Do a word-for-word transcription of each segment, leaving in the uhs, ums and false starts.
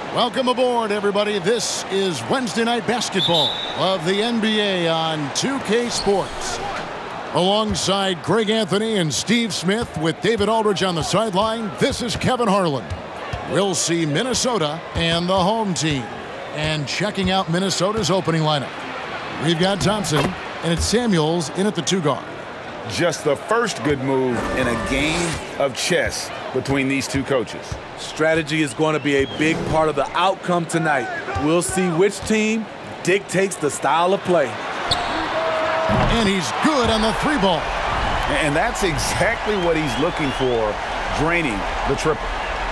Welcome aboard, everybody. This is Wednesday Night Basketball of the N B A on two K Sports. Alongside Greg Anthony and Steve Smith with David Aldridge on the sideline, this is Kevin Harlan. We'll see Minnesota and the home team. And checking out Minnesota's opening lineup, we've got Thompson, and it's Samuels in at the two guard. Just the first good move in a game of chess between these two coaches. Strategy is going to be a big part of the outcome tonight. We'll see which team dictates the style of play. And he's good on the three ball. And that's exactly what he's looking for, draining the triple.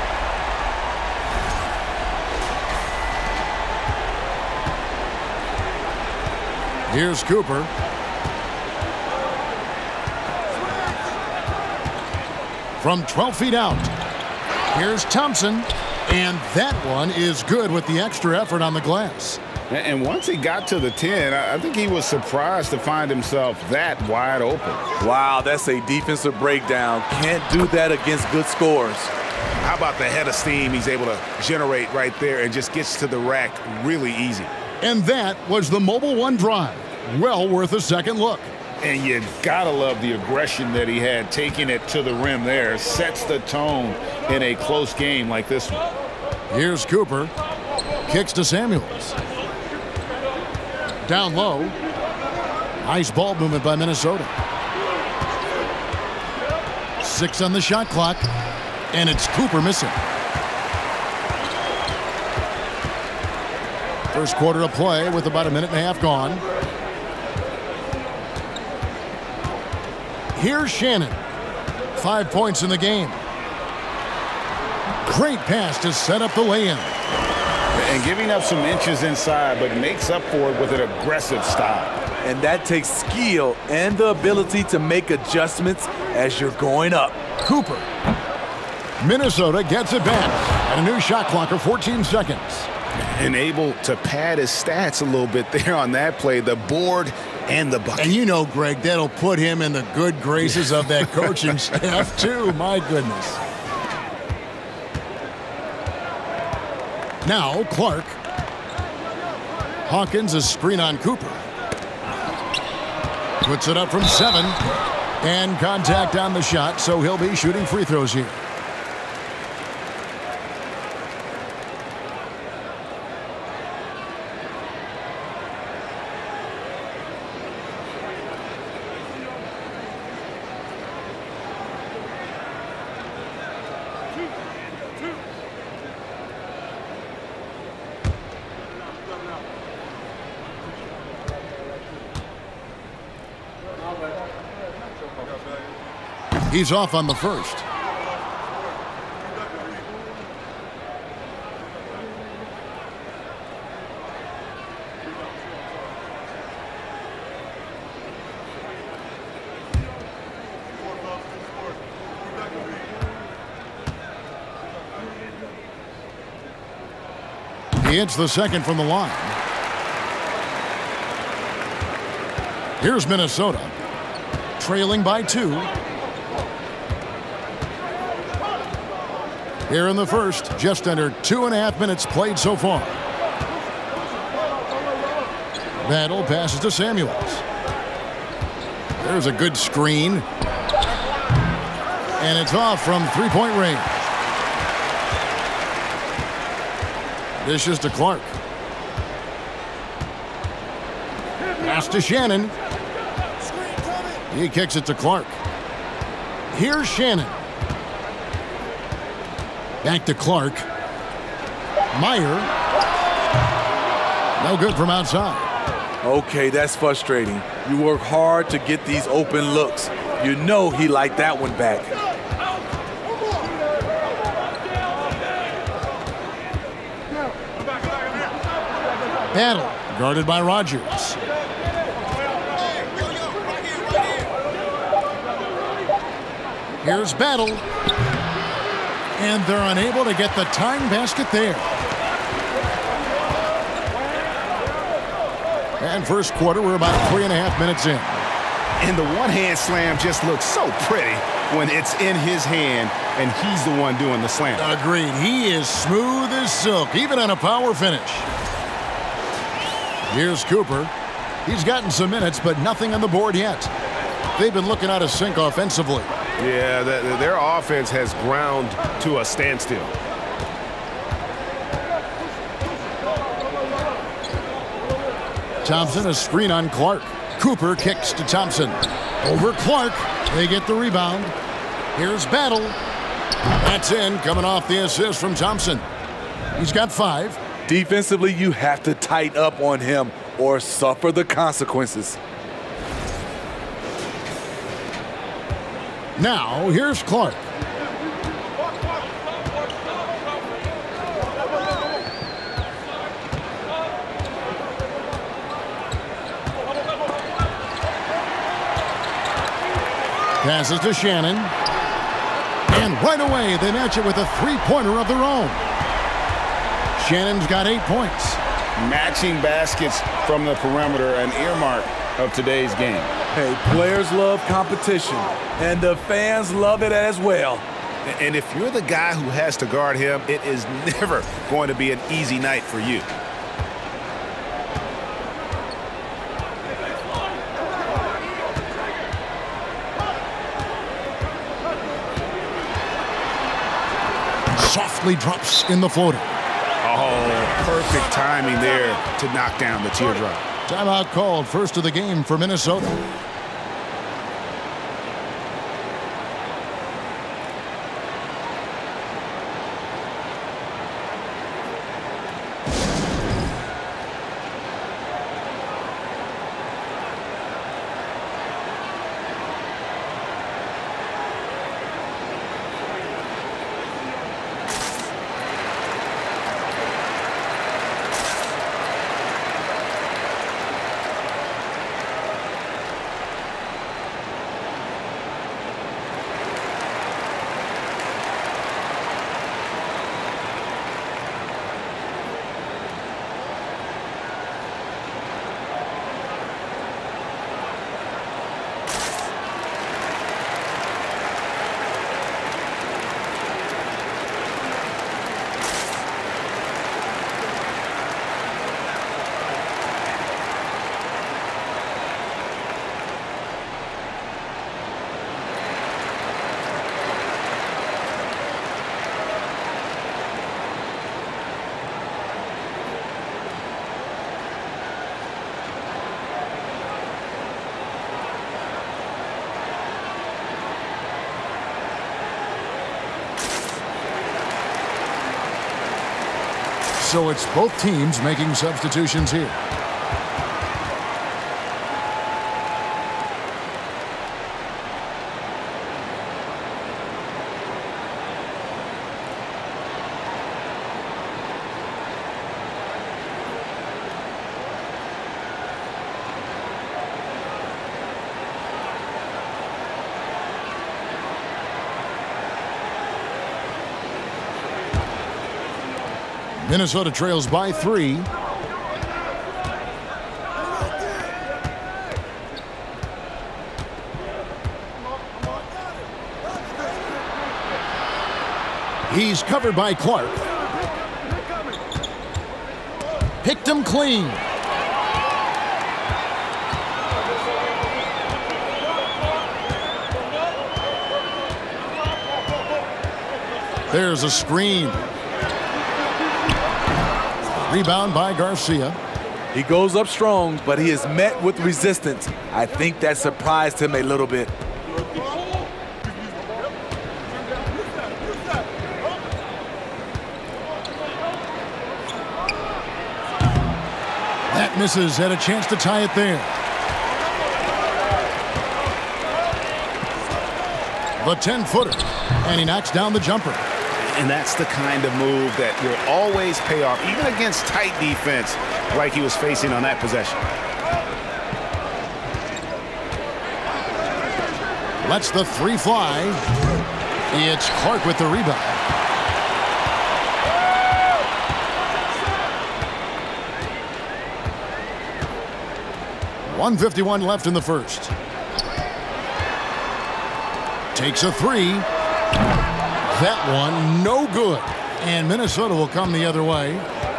Here's Cooper. From twelve feet out, here's Thompson, and that one is good with the extra effort on the glass. And once he got to the ten, I think he was surprised to find himself that wide open. Wow, that's a defensive breakdown. Can't do that against good scores. How about the head of steam he's able to generate right there and just gets to the rack really easy. And that was the Mobile One drive. Well worth a second look. And you gotta love the aggression that he had, taking it to the rim there. Sets the tone in a close game like this one. Here's Cooper. Kicks to Samuels. Down low. Nice ball movement by Minnesota. Six on the shot clock. And it's Cooper missing. First quarter of play with about a minute and a half gone. Here's Shannon. Five points in the game. Great pass to set up the lay-in. And giving up some inches inside, but makes up for it with an aggressive style. And that takes skill and the ability to make adjustments as you're going up. Cooper. Minnesota gets it back. And a new shot clock of fourteen seconds. And able to pad his stats a little bit there on that play. The board and the bucket. And you know, Greg, that'll put him in the good graces of that coaching staff, too. My goodness. Now, Clark. Hawkins, a screen on Cooper. Puts it up from seven. And contact on the shot, so he'll be shooting free throws here. He's off on the first. He hits the second from the line. Here's Minnesota, trailing by two. Here in the first, just under two and a half minutes played so far. Battle passes to Samuels. There's a good screen. And it's off from three-point range. Dishes to Clark. Pass to Shannon. He kicks it to Clark. Here's Shannon. Back to Clark. Meyer. No good from outside. Okay, that's frustrating. You work hard to get these open looks. You know he liked that one back. Battle, guarded by Rogers. Here's Battle. And they're unable to get the tying basket there. And first quarter, we're about three and a half minutes in. And the one-hand slam just looks so pretty. when it's in his hand and he's the one doing the slam. Agreed. He is smooth as silk, even on a power finish. Here's Cooper. He's gotten some minutes, but nothing on the board yet. They've been looking out of sync offensively. Yeah, the, their offense has ground to a standstill. Thompson, a screen on Clark. Cooper kicks to Thompson. Over Clark. They get the rebound. Here's Battle. That's in, coming off the assist from Thompson. He's got five. Defensively, you have to tighten up on him or suffer the consequences. Now, here's Clark. Passes to Shannon. And right away, they match it with a three-pointer of their own. Shannon's got eight points. Matching baskets from the perimeter, an earmark of today's game. Hey, players love competition, and the fans love it as well. And if you're the guy who has to guard him, it is never going to be an easy night for you. Softly drops in the floater. Oh, perfect timing there to knock down the teardrop. Timeout called, first of the game for Minnesota. So it's both teams making substitutions here. Minnesota trails by three. He's covered by Clark. Picked him clean. There's a screen. Rebound by Garcia. He goes up strong, but he is met with resistance. I think that surprised him a little bit. That misses. Had a chance to tie it there. The ten-footer. And he knocks down the jumper. And that's the kind of move that will always pay off, even against tight defense like he was facing on that possession. Lets the three fly. It's Clark with the rebound. one fifty-one left in the first. Takes a three. That one no good. And Minnesota will come the other way.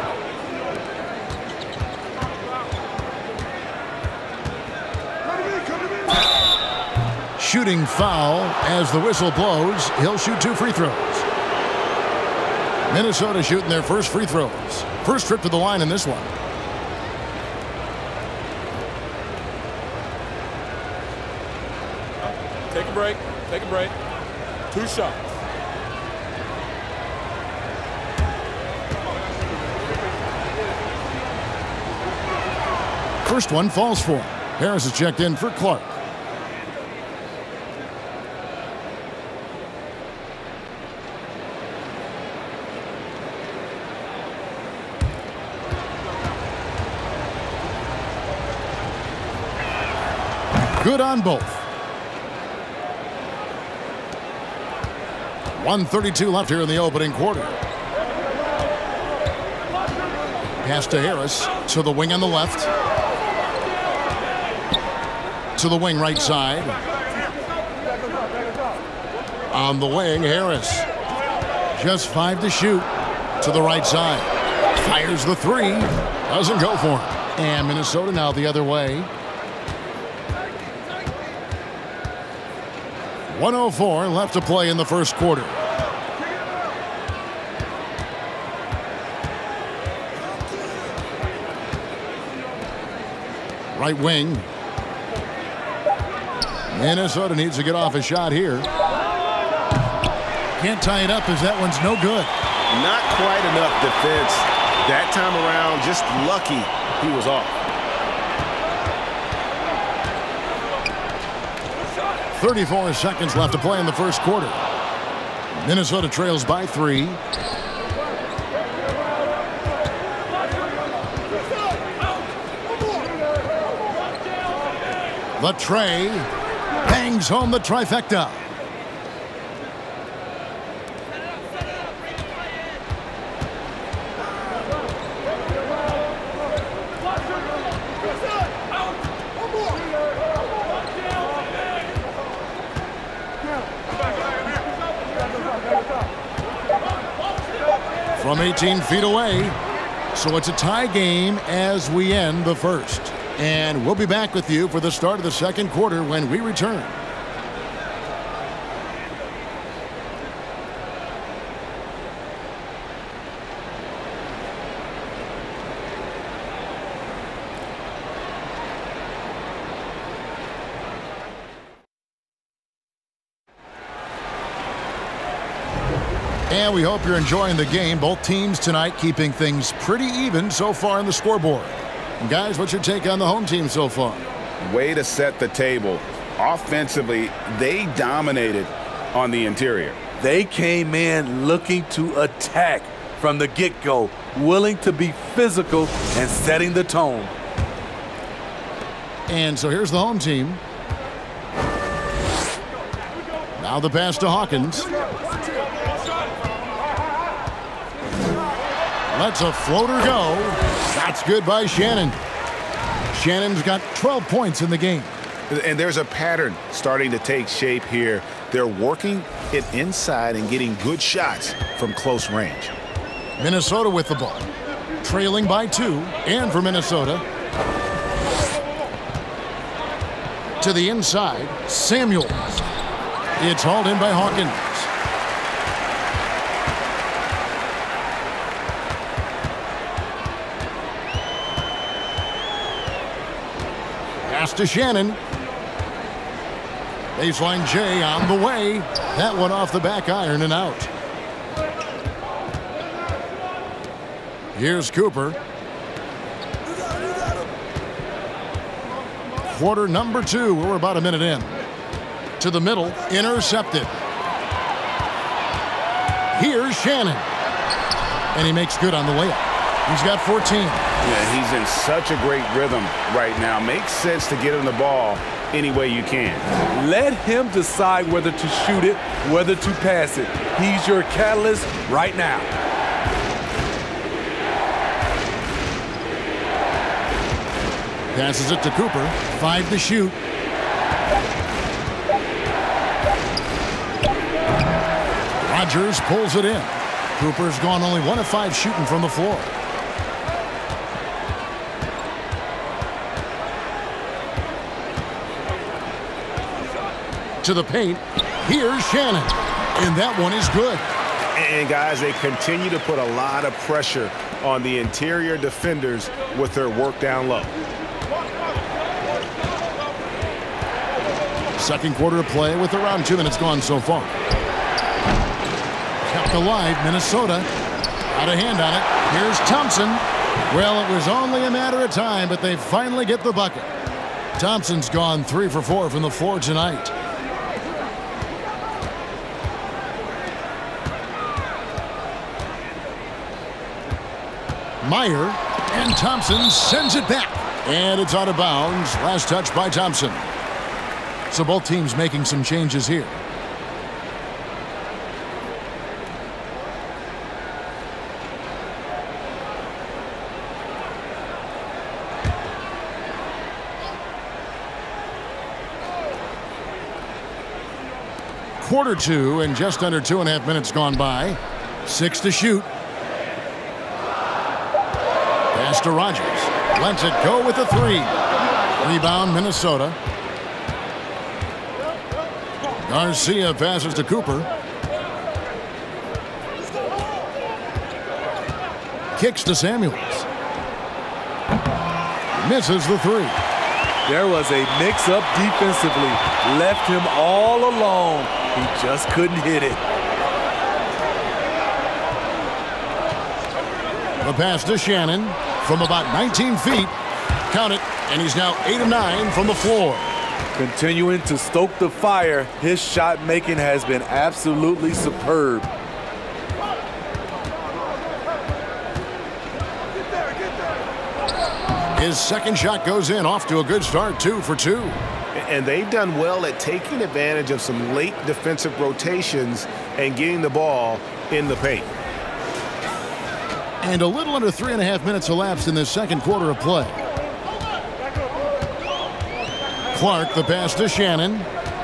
Shooting foul as the whistle blows. He'll shoot two free throws. Minnesota shooting their first free throws. First trip to the line in this one. Take a break. Take a break. Two shots. First one falls for him. Harris is checked in for Clark. Good on both. one thirty-two left here in the opening quarter. Pass to Harris. To the wing on the left. To the wing right side. On the wing, Harris. Just five to shoot. To the right side. Fires the three. Doesn't go for him. And Minnesota now the other way. one oh four left to play in the first quarter. Right wing. Minnesota needs to get off a shot here. Can't tie it up as that one's no good. Not quite enough defense. That time around, just lucky he was off. thirty-four seconds left to play in the first quarter. Minnesota trails by three. The tray bangs home the trifecta. From eighteen feet away. So it's a tie game as we end the first. And we'll be back with you for the start of the second quarter when we return. And we hope you're enjoying the game. Both teams tonight keeping things pretty even so far on the scoreboard. And guys, what's your take on the home team so far? Way to set the table. Offensively, they dominated on the interior. They came in looking to attack from the get-go, willing to be physical and setting the tone. And so here's the home team. Now the pass to Hawkins. Lets a floater go. That's good by Shannon. Shannon's got twelve points in the game. And there's a pattern starting to take shape here. They're working it inside and getting good shots from close range. Minnesota with the ball. Trailing by two. And for Minnesota. To the inside. Samuels. It's hauled in by Hawkins. Pass to Shannon. Baseline J on the way. That one off the back iron and out. Here's Cooper. Quarter number two. We're about a minute in. To the middle. Intercepted. Here's Shannon. And he makes good on the layup. He's got fourteen. Yeah, he's in such a great rhythm right now. Makes sense to get him the ball any way you can. Let him decide whether to shoot it, whether to pass it. He's your catalyst right now. Passes it to Cooper. Five to shoot. Rogers pulls it in. Cooper's gone only one of five shooting from the floor. To the paint. Here's Shannon. And that one is good. And guys, they continue to put a lot of pressure on the interior defenders with their work down low. Second quarter of play with around two minutes gone so far. Kept alive, Minnesota. Out of hand on it. Here's Thompson. Well, it was only a matter of time, but they finally get the bucket. Thompson's gone three for four from the floor tonight. Meyer, and Thompson sends it back. And it's out of bounds. Last touch by Thompson. So both teams making some changes here. Quarter two and just under two and a half minutes gone by. Six to shoot. Pass to Rogers. Lets it go with a three. Rebound, Minnesota. Garcia passes to Cooper. Kicks to Samuels. Misses the three. There was a mix-up defensively. Left him all alone. He just couldn't hit it. The pass to Shannon from about nineteen feet. Count it, and he's now eight of nine from the floor. Continuing to stoke the fire, his shot making has been absolutely superb. His second shot goes in, off to a good start, two for two. And they've done well at taking advantage of some late defensive rotations and getting the ball in the paint. And a little under three and a half minutes elapsed in this second quarter of play. Clark, the pass to Shannon.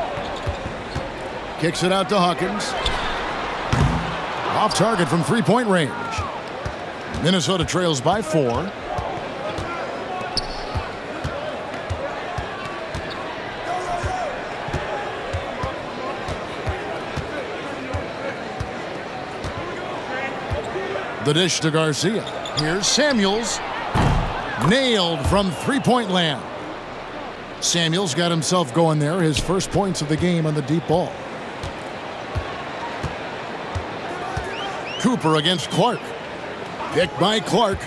Kicks it out to Hawkins. Off target from three-point range. Minnesota trails by four. The dish to Garcia. Here's Samuels. Nailed from three-point land. Samuels got himself going there. His first points of the game on the deep ball. Cooper against Clark. Picked by Clark.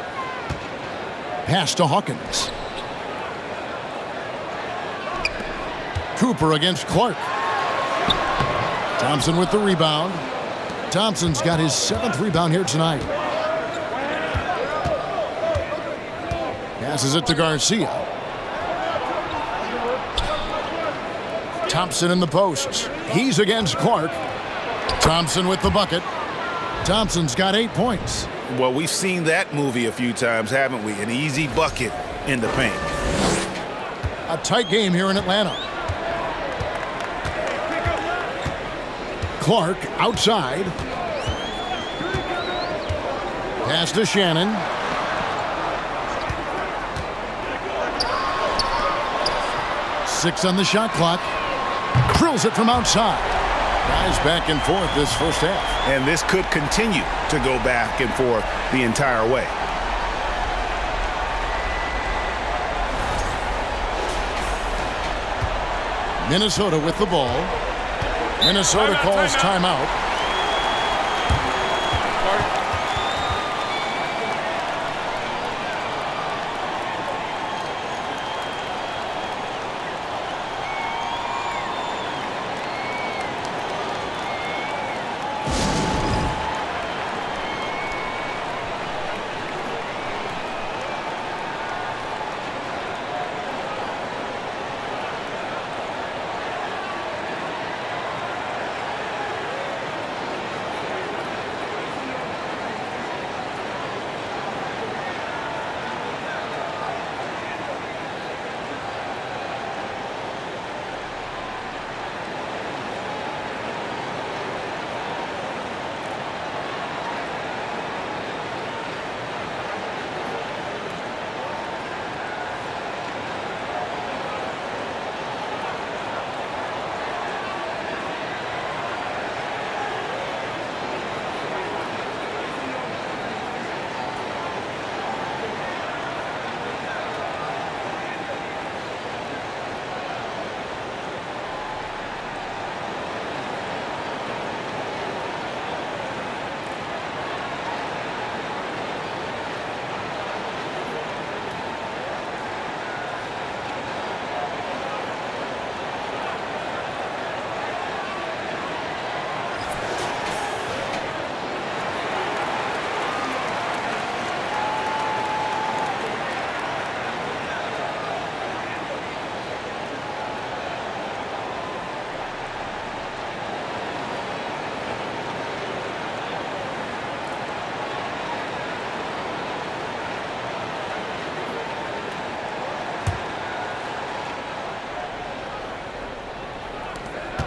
Pass to Hawkins. Cooper against Clark. Thompson with the rebound. Thompson's got his seventh rebound here tonight. Passes it to Garcia. Thompson in the post. He's against Clark. Thompson with the bucket. Thompson's got eight points. Well, we've seen that movie a few times, haven't we? An easy bucket in the paint. A tight game here in Atlanta. Clark outside. Pass to Shannon. Six on the shot clock. Drills it from outside. Guys back and forth this first half. And this could continue to go back and forth the entire way. Minnesota with the ball. Minnesota calls timeout.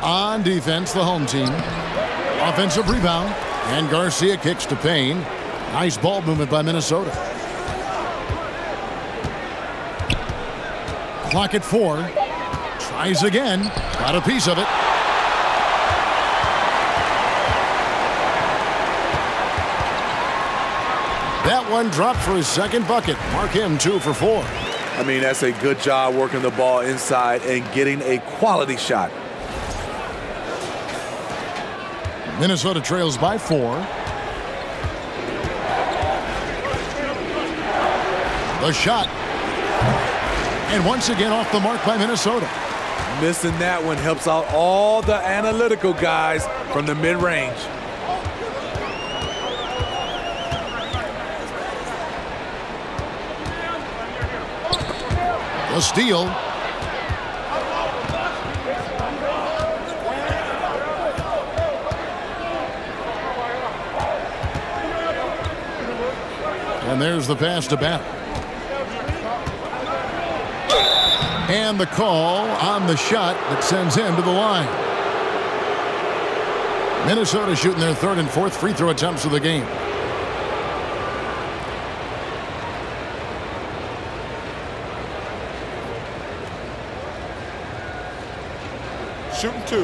on defense, the home team. Offensive rebound, and Garcia kicks to Payne. Nice ball movement by Minnesota. Clock at four. Tries again. Got a piece of it. That one dropped for his second bucket. Mark him two for four. I mean, that's a good job working the ball inside and getting a quality shot. Minnesota trails by four. The shot. And once again off the mark by Minnesota. Missing that one helps out all the analytical guys from the mid-range. The steal. And there's the pass to Battle. And the call on the shot that sends him to the line. Minnesota shooting their third and fourth free throw attempts of the game. Shooting two.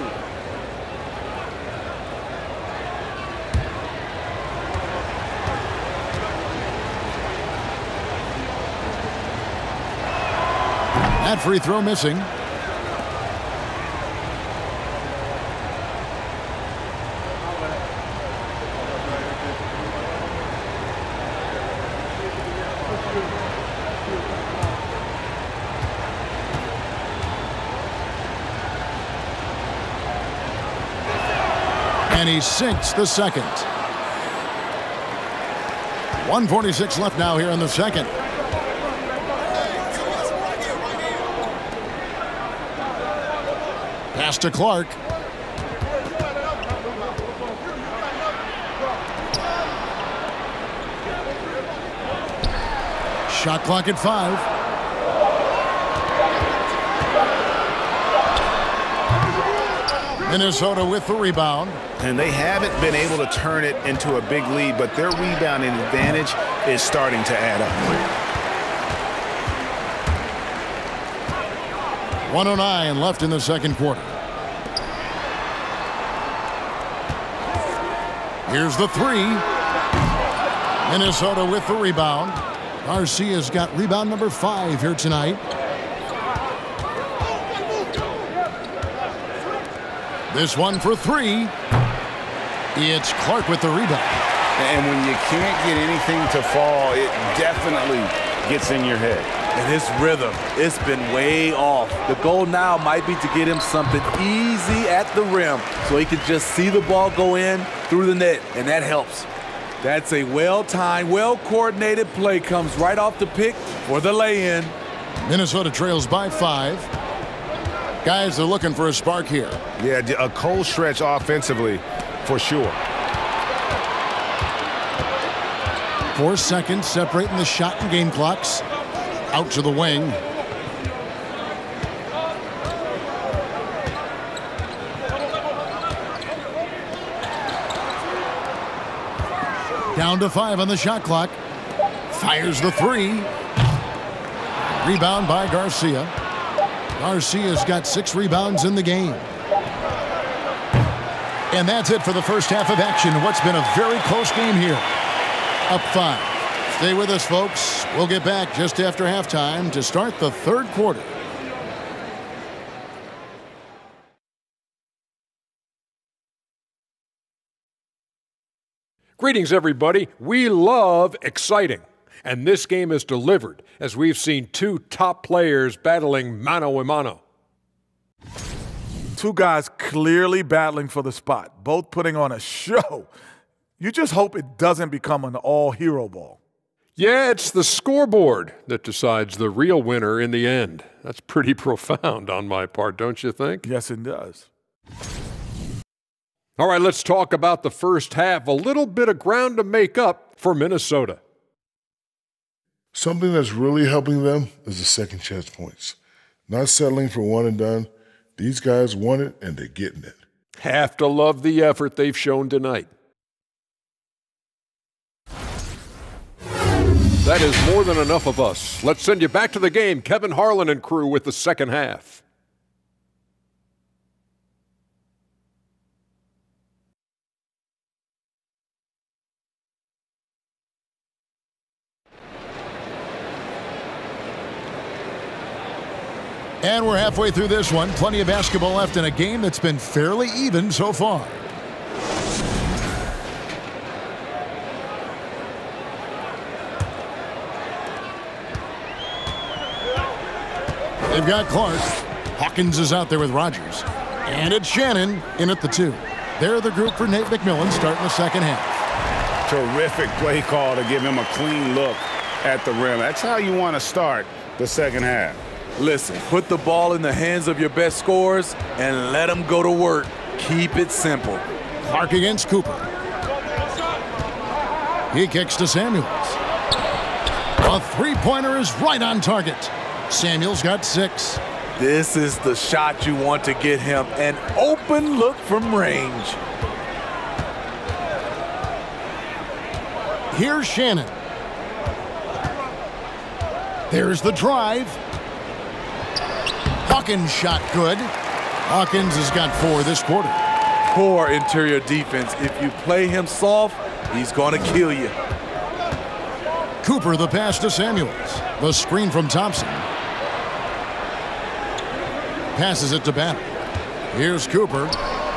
That free throw missing. And he sinks the second. one forty-six left now here in the second. Pass to Clark. Shot clock at five. Minnesota with the rebound. And they haven't been able to turn it into a big lead, but their rebounding advantage is starting to add up. one oh nine left in the second quarter. Here's the three. Minnesota with the rebound. Garcia's got rebound number five here tonight. This one for three. It's Clark with the rebound. And when you can't get anything to fall, it definitely gets in your head. And his rhythm, it's been way off. The goal now might be to get him something easy at the rim so he can just see the ball go in through the net, and that helps. That's a well-timed, well-coordinated play. Comes right off the pick for the lay-in. Minnesota trails by five. Guys are looking for a spark here. Yeah, a cold stretch offensively for sure. Four seconds separating the shot and game clocks. Out to the wing. Down to five on the shot clock. Fires the three. Rebound by Garcia. Garcia's got six rebounds in the game. And that's it for the first half of action. What's been a very close game here. Up five. Stay with us, folks. We'll get back just after halftime to start the third quarter. Greetings, everybody. We love exciting. And this game is delivered as we've seen two top players battling mano a mano. Two guys clearly battling for the spot, both putting on a show. You just hope it doesn't become an all-hero ball. Yeah, it's the scoreboard that decides the real winner in the end. That's pretty profound on my part, don't you think? Yes, it does. All right, let's talk about the first half. A little bit of ground to make up for Minnesota. Something that's really helping them is the second chance points. Not settling for one and done, These guys want it, and they're getting it. Have to love the effort they've shown tonight. That is more than enough of us. Let's send you back to the game. Kevin Harlan and crew with the second half. And we're halfway through this one. Plenty of basketball left in a game that's been fairly even so far. They've got Clark. Hawkins is out there with Rogers. And it's Shannon in at the two. They're the group for Nate McMillan starting the second half. Terrific play call to give him a clean look at the rim. That's how you want to start the second half. Listen, put the ball in the hands of your best scorers and let them go to work. Keep it simple. Clark against Cooper. He kicks to Samuels. A three-pointer is right on target. Samuels got six. This is the shot you want to get him, an open look from range. Here's Shannon. There's the drive. Hawkins shot good. Hawkins has got four this quarter. Poor interior defense. If you play him soft, he's going to kill you. Cooper the pass to Samuels. The screen from Thompson. Passes it to Banner. Here's Cooper.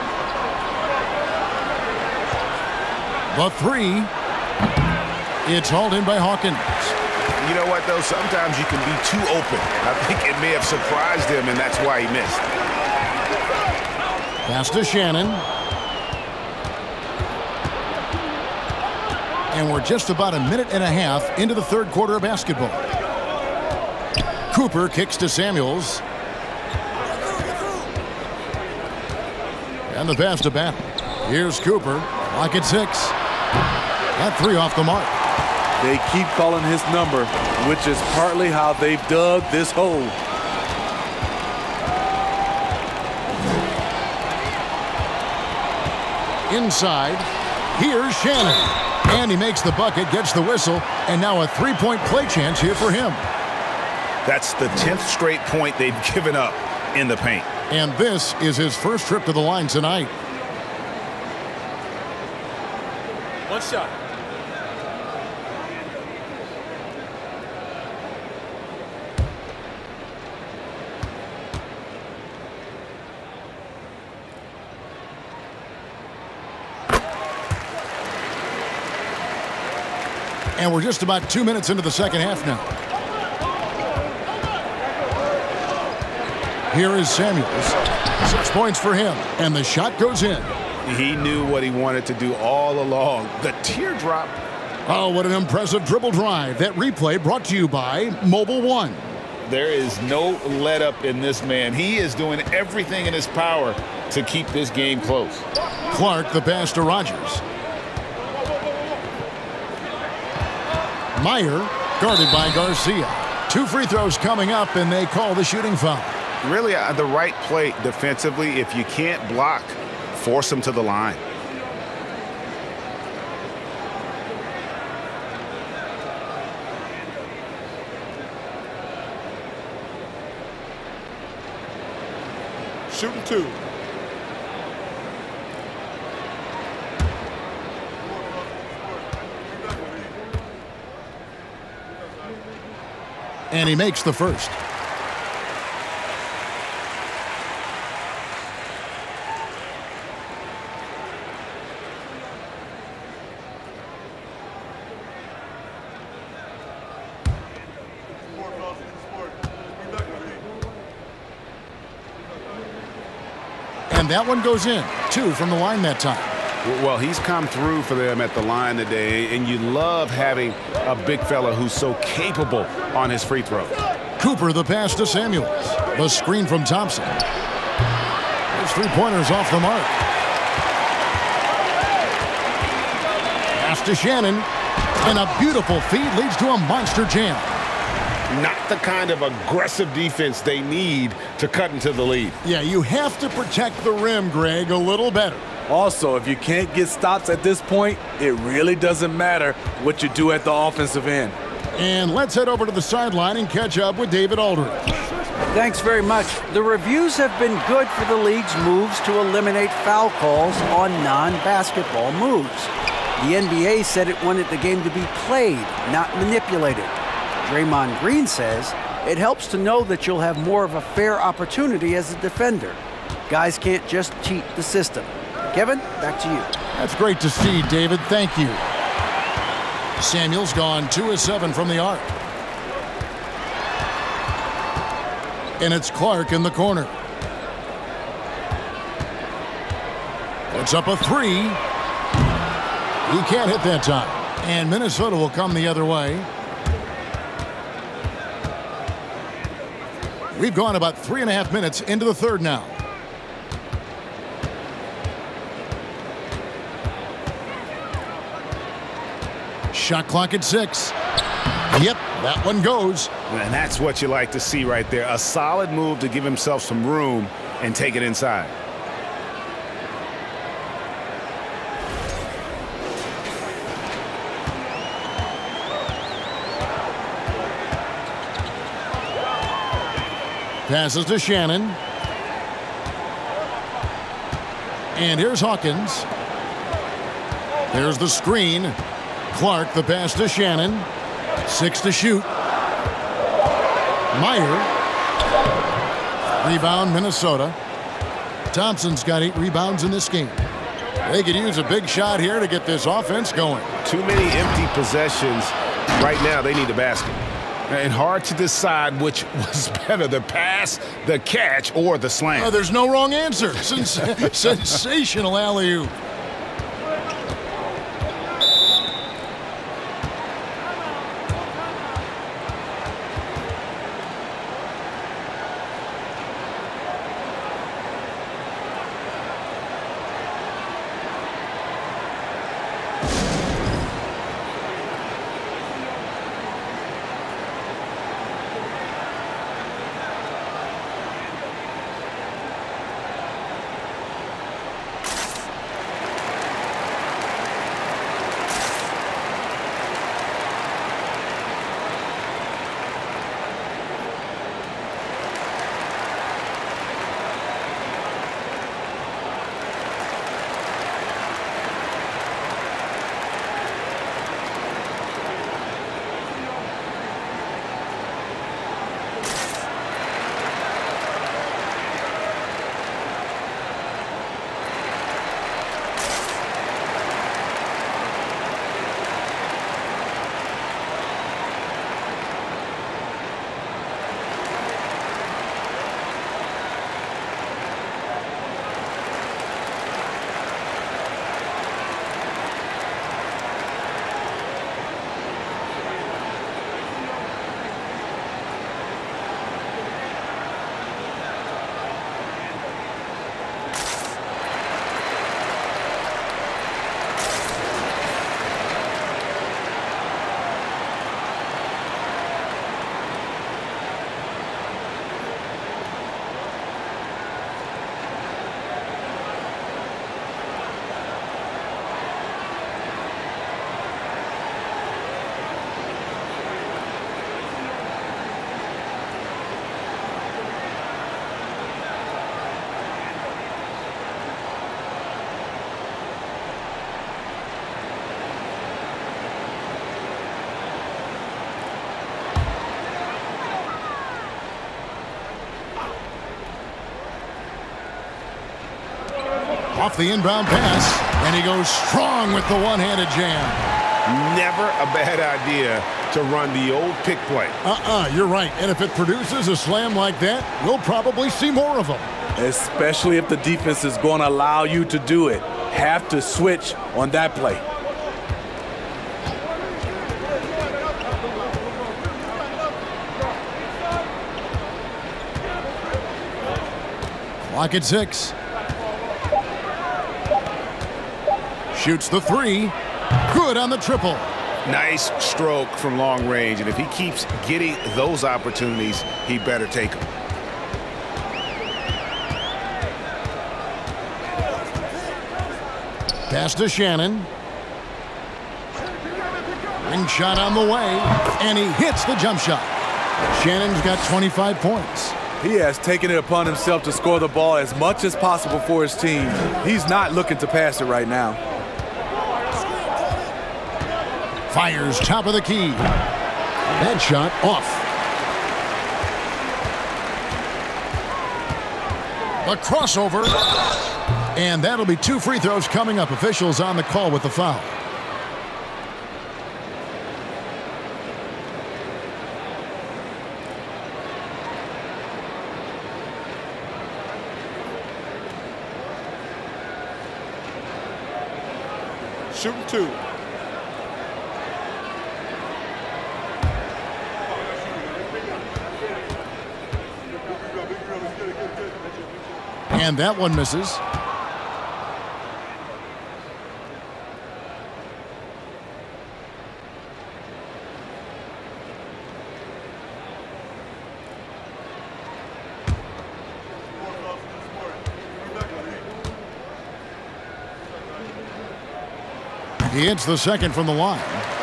The three. It's hauled in by Hawkins. You know what, though? Sometimes you can be too open. I think it may have surprised him, and that's why he missed. Pass to Shannon. And we're just about a minute and a half into the third quarter of basketball. Cooper kicks to Samuels. And the pass to Banner. Here's Cooper. Lock at six. That three off the mark. They keep calling his number, which is partly how they've dug this hole. Inside, here's Shannon. And he makes the bucket, gets the whistle, and now a three-point play chance here for him. That's the tenth straight point they've given up in the paint. And this is his first trip to the line tonight. One shot. And we're just about two minutes into the second half now. Here is Samuels. Six points for him. And the shot goes in. He knew what he wanted to do all along. The teardrop. Oh, what an impressive dribble drive. That replay brought to you by Mobile One. There is no let up in this man. He is doing everything in his power to keep this game close. Clark, the pass to Rogers. Meyer, guarded by Garcia. Two free throws coming up, and they call the shooting foul. Really, uh, the right play defensively. If you can't block, force him to the line. Shooting two. And he makes the first. And that one goes in. Two from the line that time. Well, he's come through for them at the line today, and you love having a big fella who's so capable on his free throw. Cooper, the pass to Samuels. The screen from Thompson. His three-pointers off the mark. Pass to Shannon. And a beautiful feed leads to a monster jam. Not the kind of aggressive defense they need to cut into the lead. Yeah, you have to protect the rim, Greg, a little better. Also, if you can't get stops at this point, it really doesn't matter what you do at the offensive end. And let's head over to the sideline and catch up with David Aldridge. Thanks very much. The reviews have been good for the league's moves to eliminate foul calls on non-basketball moves. The N B A said it wanted the game to be played, not manipulated. Draymond Green says it helps to know that you'll have more of a fair opportunity as a defender. Guys can't just cheat the system. Kevin, back to you. That's great to see, David. Thank you. Samuel's gone two of seven from the arc. And it's Clark in the corner. Puts up a three. He can't hit that time. And Minnesota will come the other way. We've gone about three and a half minutes into the third now. Shot clock at six. Yep, that one goes. And that's what you like to see right there. A solid move to give himself some room and take it inside. Passes to Shannon. And here's Hawkins. There's the screen. Clark, the pass to Shannon. Six to shoot. Meyer. Rebound, Minnesota. Thompson's got eight rebounds in this game. They could use a big shot here to get this offense going. Too many empty possessions. Right now, they need a basket. And hard to decide which was better, the pass, the catch, or the slam. Oh, there's no wrong answer. Sens sensational alley-oop. Off the inbound pass, and he goes strong with the one-handed jam. Never a bad idea to run the old pick play. Uh-uh, you're right. And if it produces a slam like that, we'll probably see more of them. Especially if the defense is going to allow you to do it. Have to switch on that play. Clock at six. Shoots the three. Good on the triple. Nice stroke from long range, and if he keeps getting those opportunities, he better take them. Pass to Shannon. Ring shot on the way, and he hits the jump shot. Shannon's got twenty-five points. He has taken it upon himself to score the ball as much as possible for his team. He's not looking to pass it right now. Fires top of the key. That shot off. A crossover. And that'll be two free throws coming up. Officials on the call with the foul. Shooting two. And that one misses. He hits the second from the line.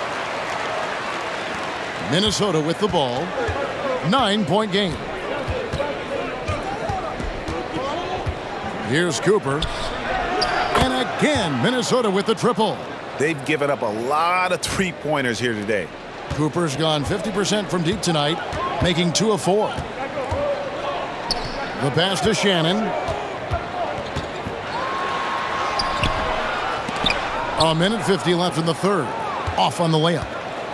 Minnesota with the ball. Nine-point game. Here's Cooper. And again, Minnesota with the triple. They've given up a lot of three-pointers here today. Cooper's gone fifty percent from deep tonight, making two of four. The pass to Shannon. A minute fifty left in the third. Off on the layup.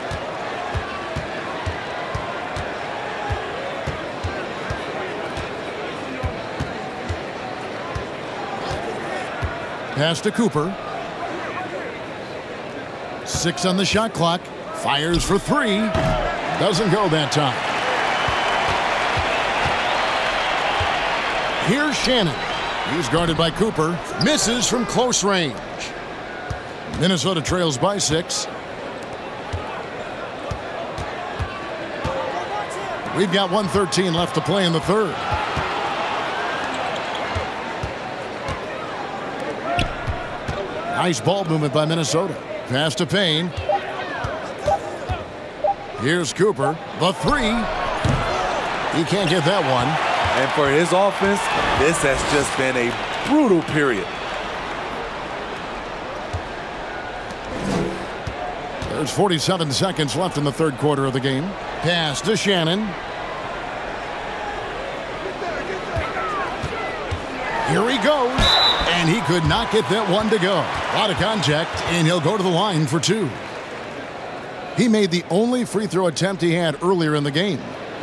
Pass to Cooper. Six on the shot clock. Fires for three. Doesn't go that time. Here's Shannon. He's guarded by Cooper. Misses from close range. Minnesota trails by six. We've got one thirteen left to play in the third. Nice ball movement by Minnesota. Pass to Payne. Here's Cooper. The three. He can't get that one. And for his offense, this has just been a brutal period. There's forty-seven seconds left in the third quarter of the game. Pass to Shannon. Here he goes. And he could not get that one to go. A lot of contact, and he'll go to the line for two. He made the only free throw attempt he had earlier in the game.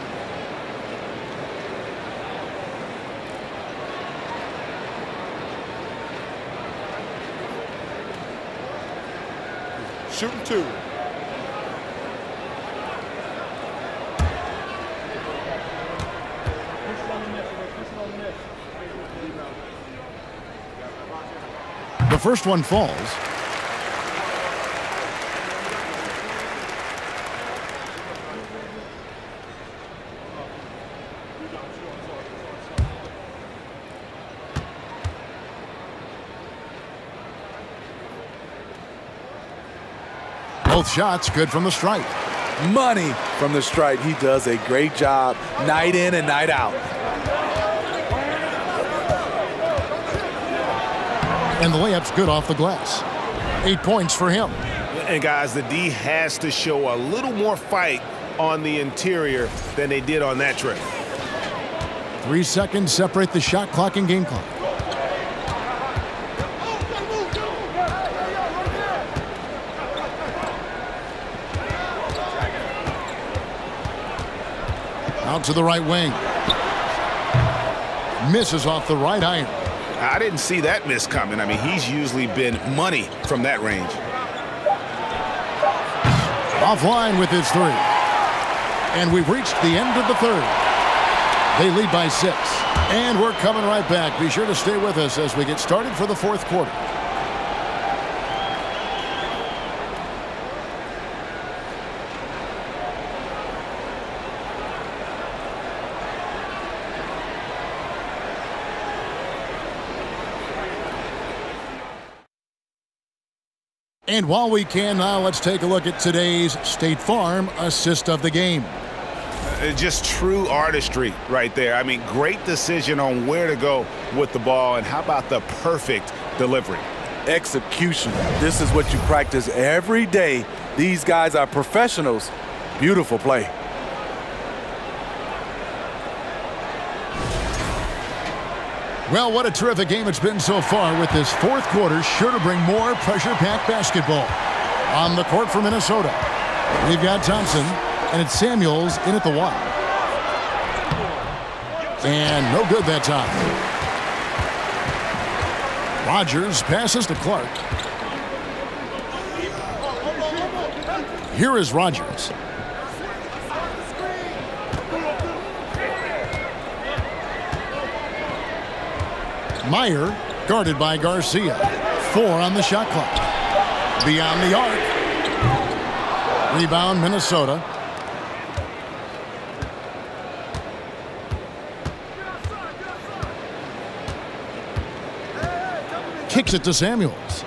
Shooting two. The first one falls. Both shots good from the stripe. Money from the stripe. He does a great job night in and night out. And the layup's good off the glass. Eight points for him. And guys, the D has to show a little more fight on the interior than they did on that trip. Three seconds separate the shot clock and game clock. Out to the right wing. Misses off the right iron. I didn't see that miss coming. I mean, he's usually been money from that range. Offline with his three. And we've reached the end of the third. They lead by six. And we're coming right back. Be sure to stay with us as we get started for the fourth quarter. And while we can now, let's take a look at today's State Farm assist of the game. Uh, just true artistry right there. I mean, great decision on where to go with the ball, and how about the perfect delivery? Execution. This is what you practice every day. These guys are professionals. Beautiful play. Well, what a terrific game it's been so far, with this fourth quarter sure to bring more pressure-packed basketball. On the court for Minnesota, we've got Thompson, and it's Samuels in at the one. And no good that time. Rogers passes to Clark. Here is Rogers. Meyer guarded by Garcia. Four on the shot clock. Beyond the arc. Rebound Minnesota. Kicks it to Samuels.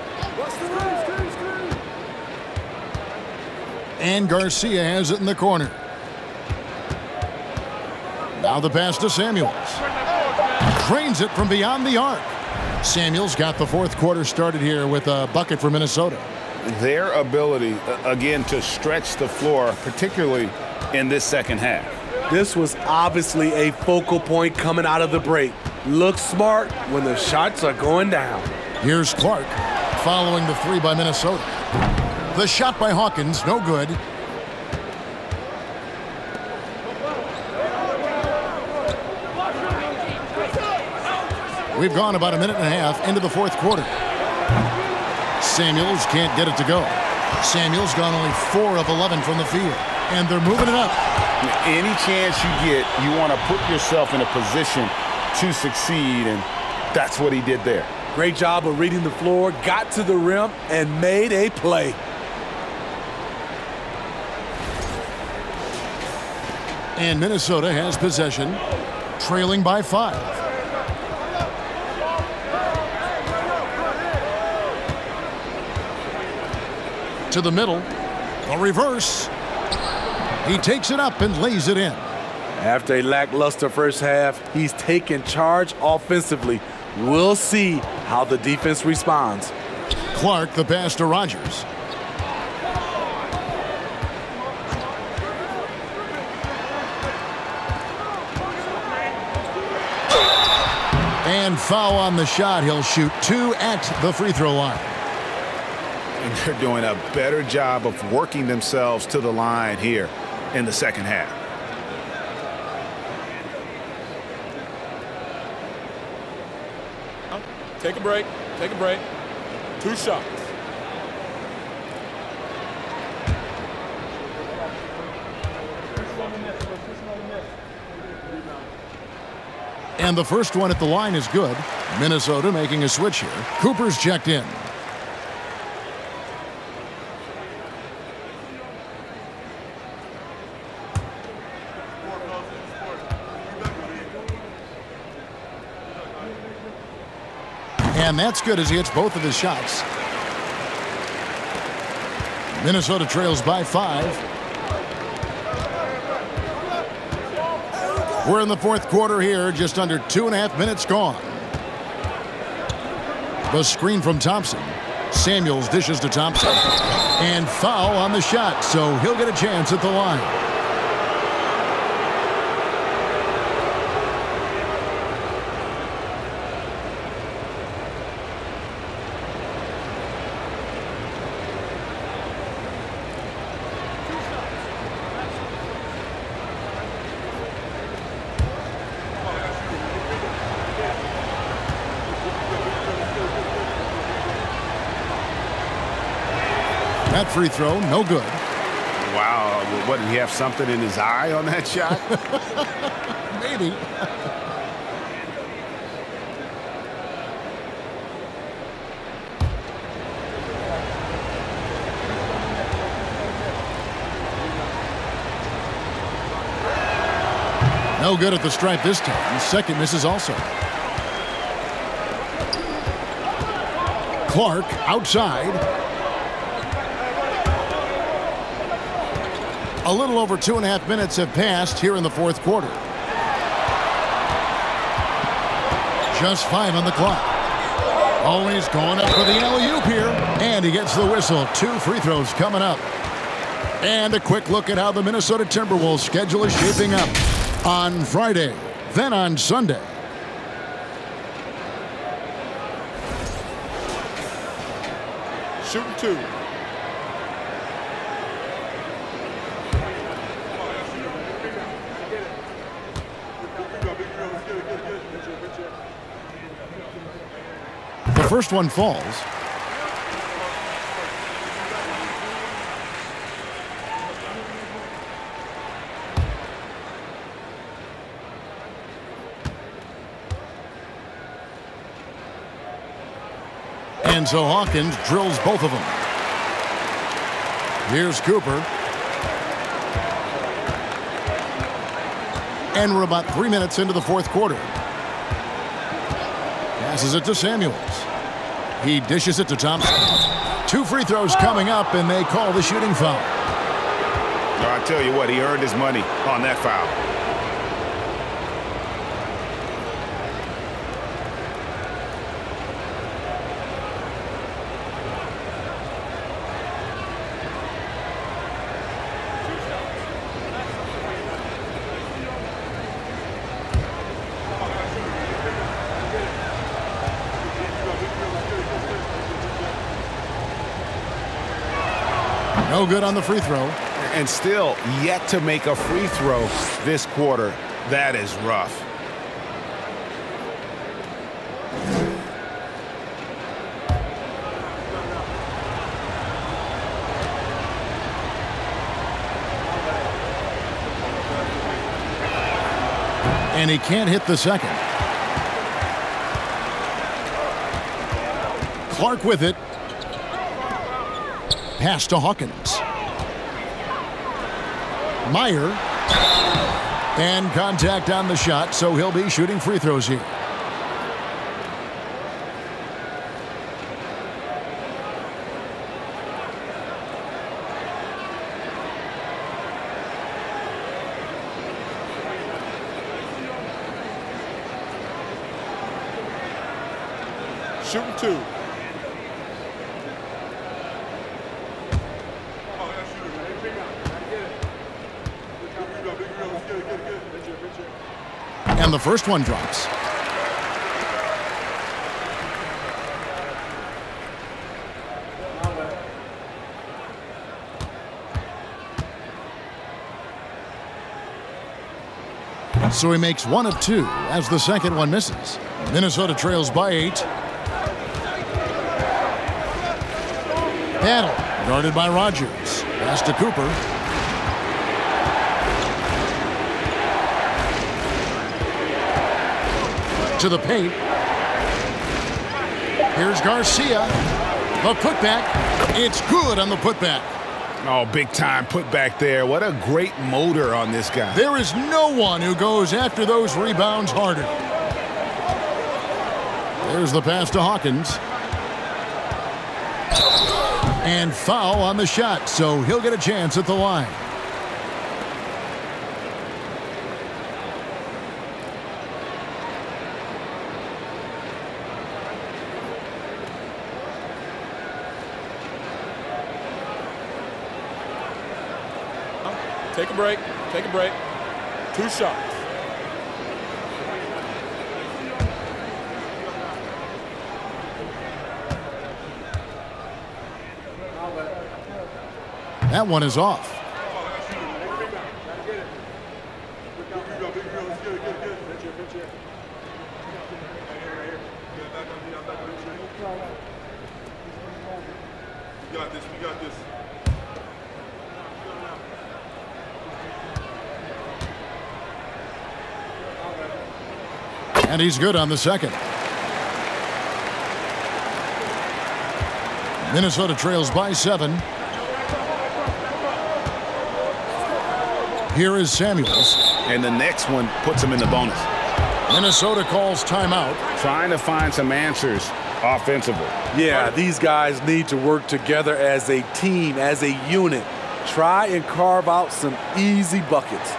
And Garcia has it in the corner. Now the pass to Samuels. Drains it from beyond the arc. Samuels got the fourth quarter started here with a bucket for Minnesota. Their ability, again, to stretch the floor, particularly in this second half. This was obviously a focal point coming out of the break. Look smart when the shots are going down. Here's Clark following the three by Minnesota. The shot by Hawkins, no good. We've gone about a minute and a half into the fourth quarter. Samuels can't get it to go. Samuels gone only four of eleven from the field, and they're moving it up. Any chance you get, you want to put yourself in a position to succeed, and that's what he did there. Great job of reading the floor, got to the rim, and made a play. And Minnesota has possession, trailing by five. To the middle, a reverse. He takes it up and lays it in. After a lackluster first half, he's taken charge offensively. We'll see how the defense responds. Clark, the pass to Rogers. And foul on the shot. He'll shoot two at the free throw line. And they're doing a better job of working themselves to the line here in the second half. Take a break. Take a break. Two shots. And the first one at the line is good. Minnesota making a switch here. Cooper's checked in. And that's good as he hits both of his shots. Minnesota trails by five. We're in the fourth quarter here, just under two and a half minutes gone. The screen from Thompson. Samuels dishes to Thompson. And foul on the shot, so he'll get a chance at the line. That free throw, no good. Wow, what, did he have something in his eye on that shot? Maybe. No good at the stripe this time. Second misses also. Clark outside. A little over two and a half minutes have passed here in the fourth quarter. Just five on the clock. Always going up for the alley-oop here. And he gets the whistle. Two free throws coming up. And a quick look at how the Minnesota Timberwolves schedule is shaping up on Friday, then on Sunday. Shooting two. The first one falls. And so Hawkins drills both of them. Here's Cooper. And we're about three minutes into the fourth quarter. Passes it to Samuels. He dishes it to Thompson. Two free throws coming up, and they call the shooting foul. No, I tell you what, he earned his money on that foul. No good on the free throw. And still yet to make a free throw this quarter. That is rough. And he can't hit the second. Clark with it. Pass to Hawkins. Meyer. And contact on the shot, so he'll be shooting free throws here. Shooting two. And the first one drops. So he makes one of two as the second one misses. Minnesota trails by eight. Battle guarded by Rogers. Pass to Cooper. To the paint. Here's Garcia. The putback. It's good on the putback. Oh, big time putback there. What a great motor on this guy. There is no one who goes after those rebounds harder. There's the pass to Hawkins. And foul on the shot, so he'll get a chance at the line. Take a break. Take a break. Two shots. That one is off. We got this. We got this. And he's good on the second. Minnesota trails by seven. Here is Samuels. And the next one puts him in the bonus. Minnesota calls timeout. Trying to find some answers offensively. Yeah, these guys need to work together as a team, as a unit. Try and carve out some easy buckets.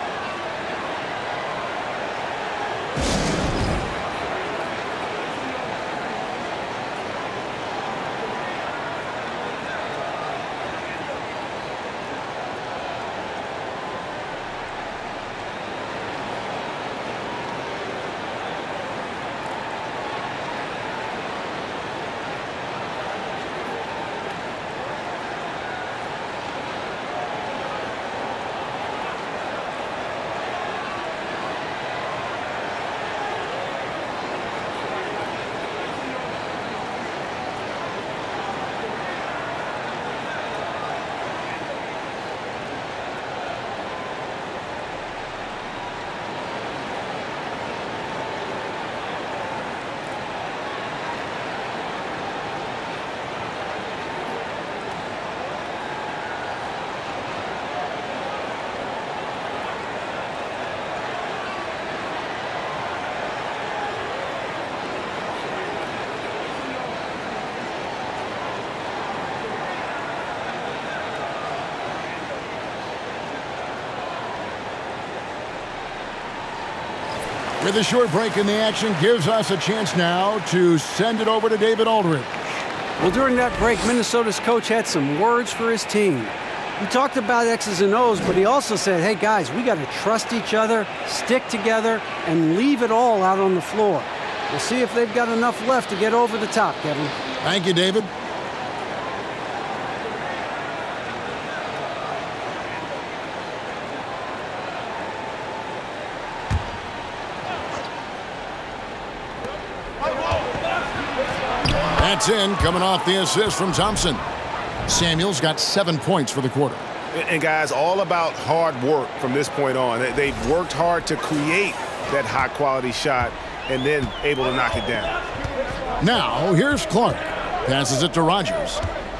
With a short break in the action, gives us a chance now to send it over to David Aldridge. Well, during that break, Minnesota's coach had some words for his team. He talked about X's and O's, but he also said, hey, guys, we got to trust each other, stick together, and leave it all out on the floor. We'll see if they've got enough left to get over the top, Kevin. Thank you, David. That's in, coming off the assist from Thompson. Samuels got seven points for the quarter. And guys, all about hard work from this point on. They've worked hard to create that high-quality shot and then able to knock it down. Now, here's Clark. Passes it to Rogers.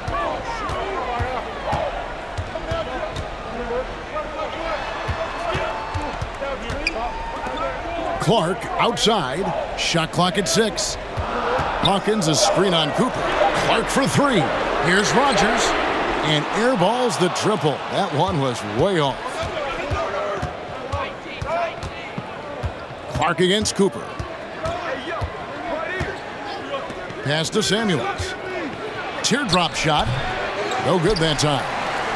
Clark outside. Shot clock at six. Hawkins a screen on Cooper. Clark for three. Here's Rogers. And airballs the triple. That one was way off. Clark against Cooper. Pass to Samuels. Teardrop shot. No good that time.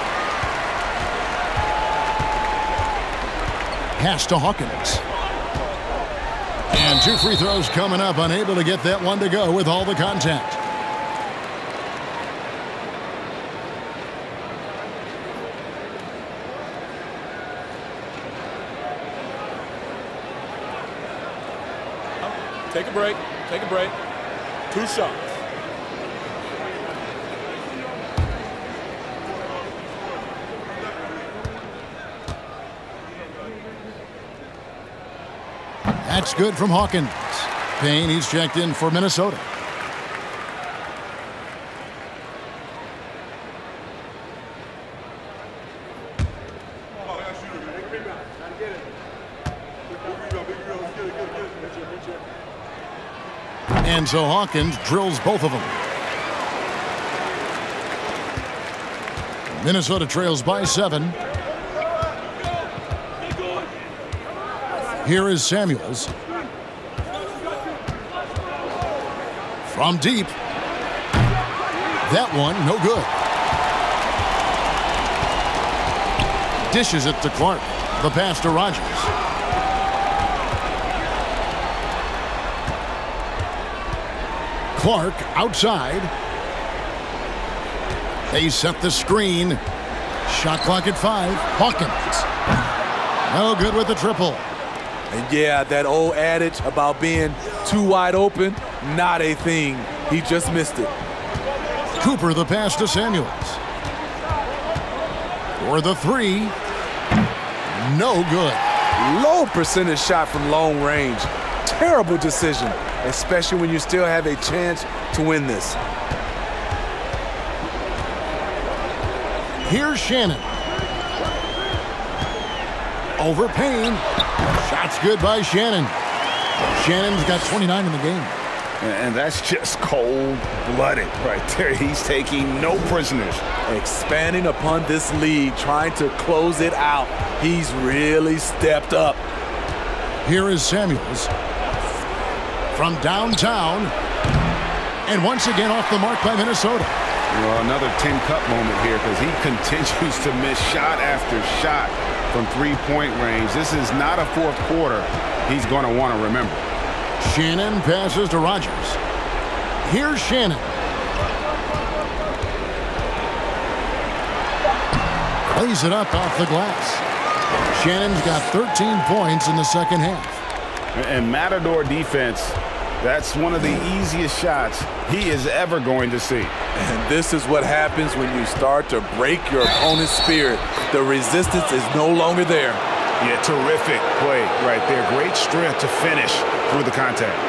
Pass to Hawkins. And two free throws coming up. Unable to get that one to go with all the contact. Take a break. Take a break. Two shots. That's good from Hawkins. Payne, he's checked in for Minnesota. And so Hawkins drills both of them. Minnesota trails by seven. Here is Samuels. From deep. That one, no good. Dishes it to Clark. The pass to Rogers. Clark outside. They set the screen. Shot clock at five. Hawkins. No good with the triple. And yeah, that old adage about being too wide open, not a thing. He just missed it. Cooper the pass to Samuels. For the three. No good. Low percentage shot from long range. Terrible decision, especially when you still have a chance to win this. Here's Shannon. Over Payne. Shot's good by Shannon. Shannon's got twenty-nine in the game. And that's just cold-blooded right there. He's taking no prisoners. Expanding upon this lead, trying to close it out. He's really stepped up. Here is Samuels from downtown. And once again off the mark by Minnesota. Well, another tin cup moment here because he continues to miss shot after shot from three-point range. This is not a fourth quarter he's going to want to remember. Shannon passes to Rogers. Here's Shannon. Plays it up off the glass. Shannon's got thirteen points in the second half. And Matador defense, that's one of the easiest shots he is ever going to see. And this is what happens when you start to break your opponent's spirit. The resistance is no longer there. Yeah, terrific play right there. Great strength to finish through the contact.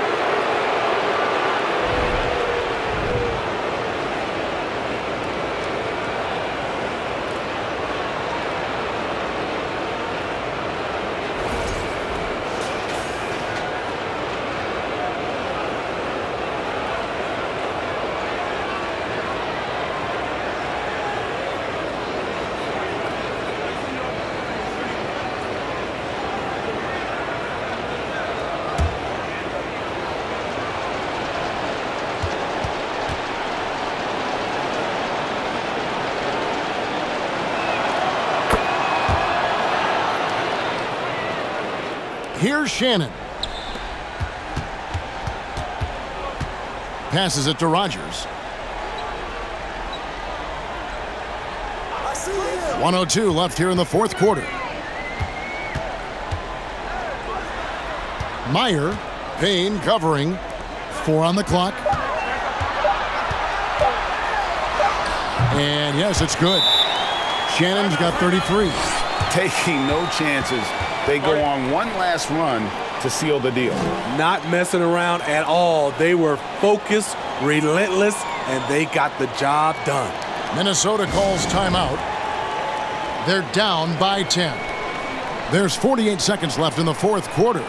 Here's Shannon. Passes it to Rogers. one oh two left here in the fourth quarter. Meyer, Payne covering. Four on the clock. And yes, it's good. Shannon's got thirty-three. Taking no chances. They go on one last run to seal the deal. Not messing around at all. They were focused, relentless, and they got the job done. Minnesota calls timeout. They're down by ten. There's forty-eight seconds left in the fourth quarter.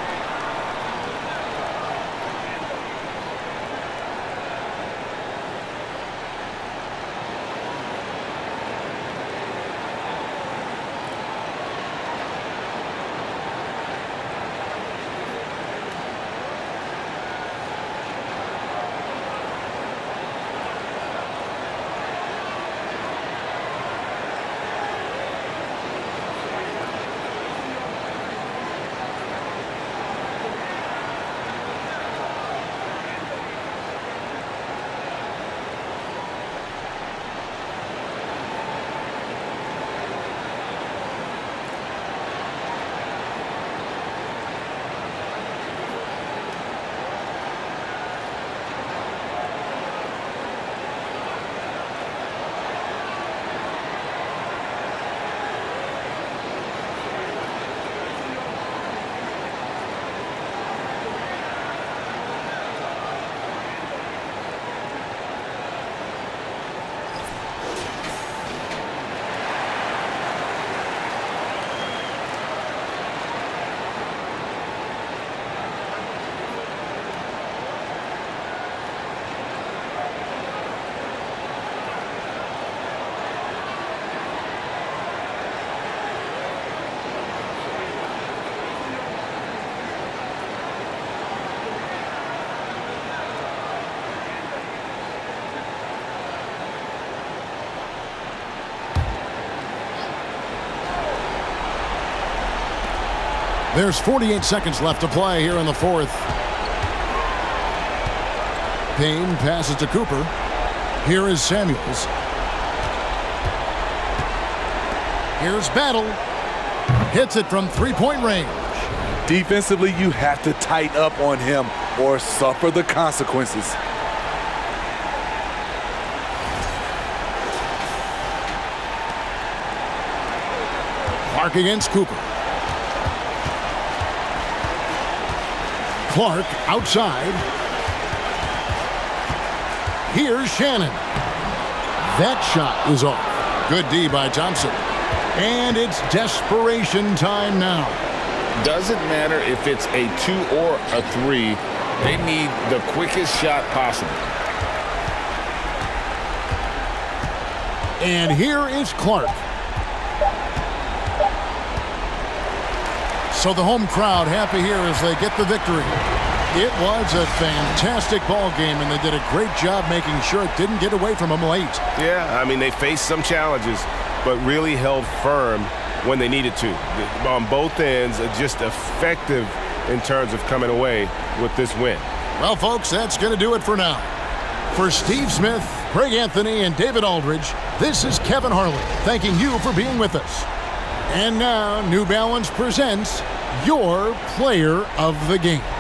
There's forty-eight seconds left to play here in the fourth. Payne passes to Cooper. Here is Samuels. Here's Battle. Hits it from three-point range. Defensively, you have to tighten up on him or suffer the consequences. Clark against Cooper. Clark outside. Here's Shannon. That shot is off. Good D by Thompson. And it's desperation time now. Doesn't matter if it's a two or a three. They need the quickest shot possible. And here is Clark. So the home crowd happy here as they get the victory. It was a fantastic ball game, and they did a great job making sure it didn't get away from them late. Yeah, I mean, they faced some challenges, but really held firm when they needed to. On both ends, just effective in terms of coming away with this win. Well, folks, that's going to do it for now. For Steve Smith, Greg Anthony, and David Aldridge, this is Kevin Harlan thanking you for being with us. And now, New Balance presents your Player of the Game.